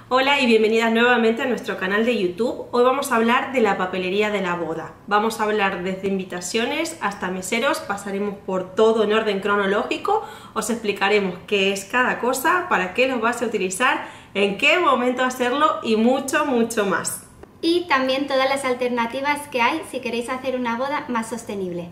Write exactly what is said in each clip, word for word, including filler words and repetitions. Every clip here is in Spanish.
Hola y bienvenidas nuevamente a nuestro canal de YouTube. Hoy vamos a hablar de la papelería de la boda. Vamos a hablar desde invitaciones hasta meseros, pasaremos por todo en orden cronológico, os explicaremos qué es cada cosa, para qué los vas a utilizar, en qué momento hacerlo y mucho, mucho más. Y también todas las alternativas que hay si queréis hacer una boda más sostenible.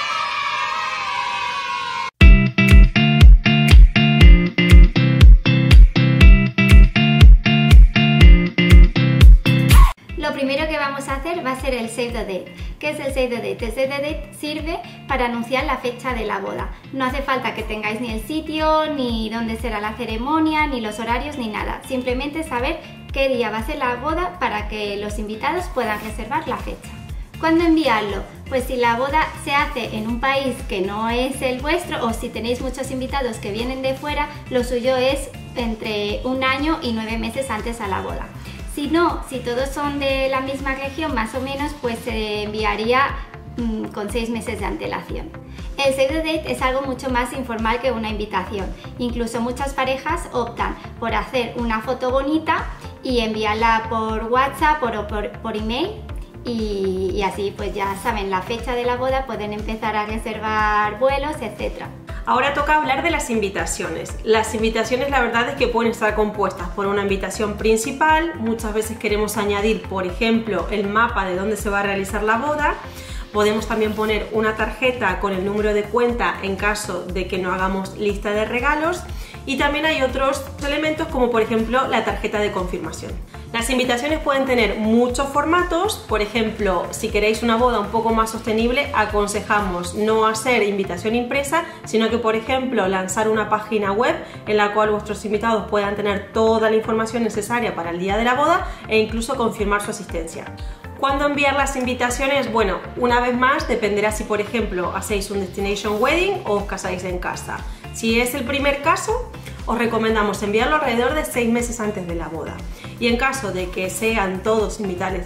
Lo primero que vamos a hacer va a ser el Save the Date. ¿Qué es el Save the Date? El Save the Date sirve para anunciar la fecha de la boda. No hace falta que tengáis ni el sitio, ni dónde será la ceremonia, ni los horarios, ni nada. Simplemente saber qué día va a ser la boda para que los invitados puedan reservar la fecha. ¿Cuándo enviarlo? Pues si la boda se hace en un país que no es el vuestro o si tenéis muchos invitados que vienen de fuera, lo suyo es entre un año y nueve meses antes a la boda. Si no, si todos son de la misma región más o menos, pues se enviaría mmm, con seis meses de antelación. El Save the Date es algo mucho más informal que una invitación. Incluso muchas parejas optan por hacer una foto bonita y enviarla por WhatsApp o por, por email y, y así pues ya saben la fecha de la boda, pueden empezar a reservar vuelos, etcétera. Ahora toca hablar de las invitaciones. Las invitaciones la verdad es que pueden estar compuestas por una invitación principal, muchas veces queremos añadir por ejemplo el mapa de dónde se va a realizar la boda, podemos también poner una tarjeta con el número de cuenta en caso de que no hagamos lista de regalos y también hay otros elementos como por ejemplo la tarjeta de confirmación. Las invitaciones pueden tener muchos formatos, por ejemplo, si queréis una boda un poco más sostenible, aconsejamos no hacer invitación impresa, sino que, por ejemplo, lanzar una página web en la cual vuestros invitados puedan tener toda la información necesaria para el día de la boda e incluso confirmar su asistencia. ¿Cuándo enviar las invitaciones? Bueno, una vez más dependerá si, por ejemplo, hacéis un destination wedding o os casáis en casa. Si es el primer caso, os recomendamos enviarlo alrededor de seis meses antes de la boda. Y en caso de que sean todos invitados,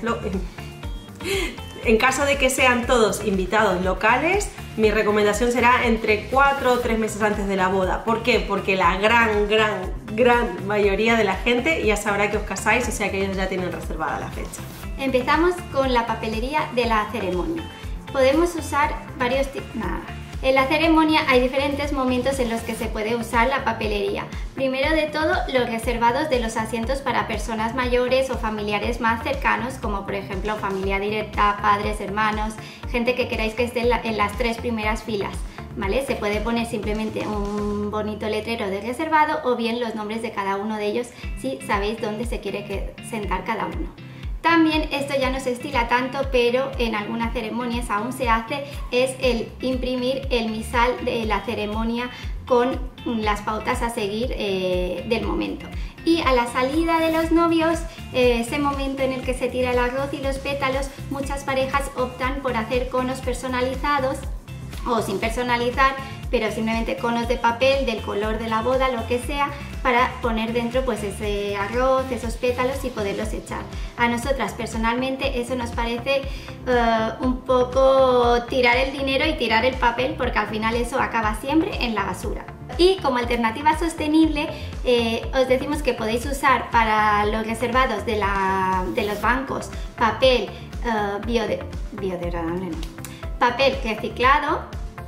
en caso de que sean todos invitados locales, mi recomendación será entre cuatro o tres meses antes de la boda. ¿Por qué? Porque la gran, gran, gran mayoría de la gente ya sabrá que os casáis, o sea que ellos ya tienen reservada la fecha. Empezamos con la papelería de la ceremonia. Podemos usar varios tipos. Nada. En la ceremonia hay diferentes momentos en los que se puede usar la papelería. Primero de todo, los reservados de los asientos para personas mayores o familiares más cercanos, como por ejemplo familia directa, padres, hermanos, gente que queráis que esté en, la, en las tres primeras filas. ¿Vale? Se puede poner simplemente un bonito letrero de reservado o bien los nombres de cada uno de ellos si sabéis dónde se quiere que, sentar cada uno. También, esto ya no se estila tanto, pero en algunas ceremonias aún se hace, es el imprimir el misal de la ceremonia con las pautas a seguir eh, del momento. Y a la salida de los novios, eh, ese momento en el que se tira el arroz y los pétalos, muchas parejas optan por hacer conos personalizados o sin personalizar, pero simplemente conos de papel del color de la boda, lo que sea, para poner dentro pues ese arroz, esos pétalos y poderlos echar. A nosotras personalmente eso nos parece uh, un poco tirar el dinero y tirar el papel, porque al final eso acaba siempre en la basura. Y como alternativa sostenible, eh, os decimos que podéis usar para los reservados de, la, de los bancos papel uh, biode, biodegradable, no, papel reciclado.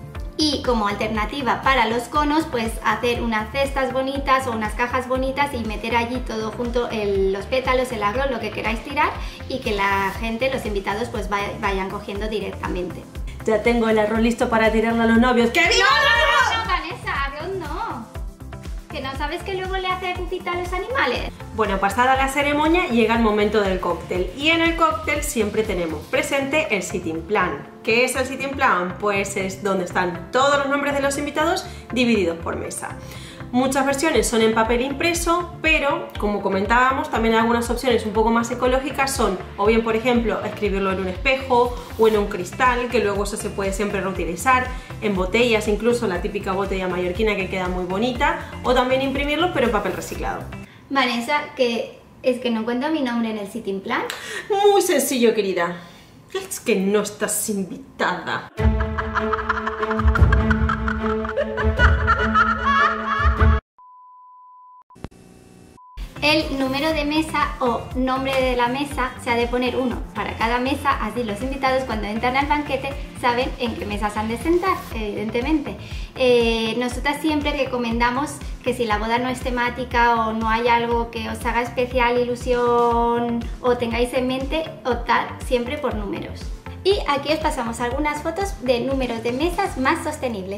Y como alternativa para los conos, pues hacer unas cestas bonitas o unas cajas bonitas y meter allí todo junto, el, los pétalos, el arroz, lo que queráis tirar, y que la gente, los invitados, pues vayan cogiendo directamente. Ya tengo el arroz listo para tirarlo a los novios. ¡Que viva no, no, no, Vanessa, arroz no! ¿Que no sabes que luego le hacen cita a los animales? Bueno, pasada la ceremonia llega el momento del cóctel y en el cóctel siempre tenemos presente el sitting plan. ¿Qué es el sitting plan? Pues es donde están todos los nombres de los invitados divididos por mesa. Muchas versiones son en papel impreso, pero como comentábamos, también algunas opciones un poco más ecológicas son, o bien por ejemplo, escribirlo en un espejo o en un cristal, que luego eso se puede siempre reutilizar, en botellas, incluso la típica botella mallorquina que queda muy bonita, o también imprimirlo pero en papel reciclado. Vanessa, que es que no encuentro mi nombre en el sitting plan. Muy sencillo, querida. Es que no estás invitada. el número de mesa o nombre de la mesa se ha de poner uno para cada mesa, así los invitados cuando entran al banquete saben en qué mesas han de sentar, evidentemente. Eh, nosotras siempre recomendamos que si la boda no es temática o no hay algo que os haga especial ilusión o tengáis en mente, optar siempre por números. Y aquí os pasamos algunas fotos de números de mesas más sostenibles.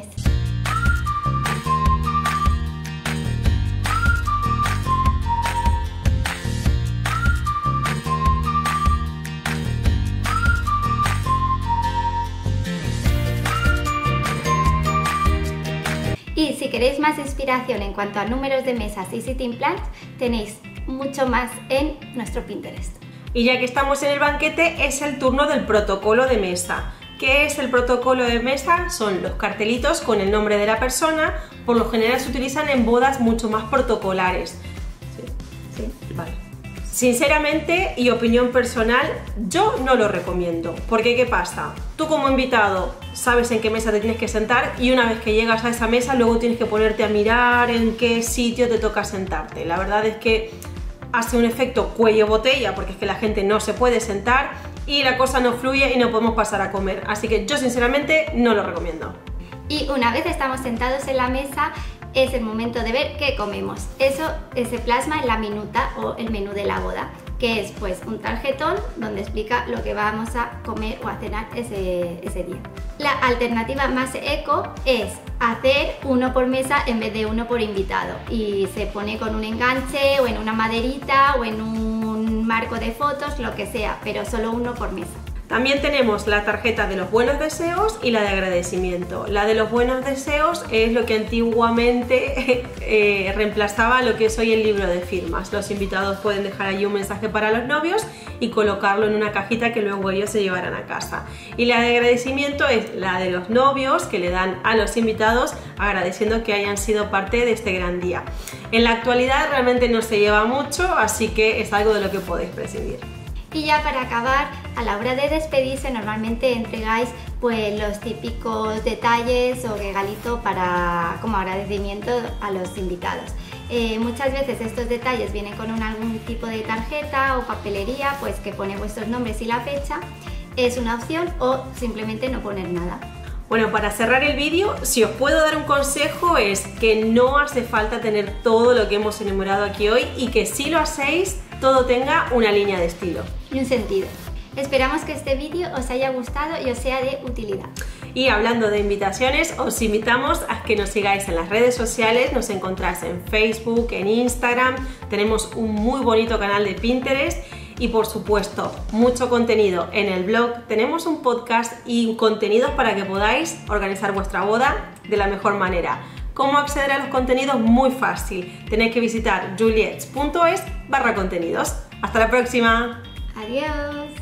Y si queréis más inspiración en cuanto a números de mesas y sitting plans, tenéis mucho más en nuestro Pinterest. Y ya que estamos en el banquete, es el turno del protocolo de mesa. ¿Qué es el protocolo de mesa? Son los cartelitos con el nombre de la persona, por lo general se utilizan en bodas mucho más protocolares. Sí, sí, vale. Sinceramente y opinión personal, yo no lo recomiendo, porque ¿qué pasa? Tú como invitado sabes en qué mesa te tienes que sentar y una vez que llegas a esa mesa luego tienes que ponerte a mirar en qué sitio te toca sentarte. La verdad es que hace un efecto cuello botella porque es que la gente no se puede sentar y la cosa no fluye y no podemos pasar a comer. Así que yo sinceramente no lo recomiendo. Y una vez estamos sentados en la mesa, es el momento de ver qué comemos. Eso se plasma en la minuta o el menú de la boda, que es pues un tarjetón donde explica lo que vamos a comer o a cenar ese, ese día. La alternativa más eco es hacer uno por mesa en vez de uno por invitado y se pone con un enganche o en una maderita o en un marco de fotos, lo que sea, pero solo uno por mesa. También tenemos la tarjeta de los buenos deseos y la de agradecimiento. La de los buenos deseos es lo que antiguamente eh, reemplazaba lo que es hoy el libro de firmas. Los invitados pueden dejar allí un mensaje para los novios y colocarlo en una cajita que luego ellos se llevarán a casa. Y la de agradecimiento es la de los novios que le dan a los invitados agradeciendo que hayan sido parte de este gran día. En la actualidad realmente no se lleva mucho, así que es algo de lo que podéis prescindir. Y ya para acabar, a la hora de despedirse normalmente entregáis pues los típicos detalles o regalitos para, como agradecimiento a los invitados. Eh, muchas veces estos detalles vienen con un, algún tipo de tarjeta o papelería pues que pone vuestros nombres y la fecha. Es una opción o simplemente no poner nada. Bueno, para cerrar el vídeo, si os puedo dar un consejo es que no hace falta tener todo lo que hemos enumerado aquí hoy y que si lo hacéis, todo tenga una línea de estilo. Y un sentido. Esperamos que este vídeo os haya gustado y os sea de utilidad. Y hablando de invitaciones, os invitamos a que nos sigáis en las redes sociales, nos encontráis en Facebook, en Instagram, tenemos un muy bonito canal de Pinterest y por supuesto mucho contenido en el blog, tenemos un podcast y contenidos para que podáis organizar vuestra boda de la mejor manera. ¿Cómo acceder a los contenidos? Muy fácil, tenéis que visitar juliets punto es barra contenidos. ¡Hasta la próxima! ¡Adiós!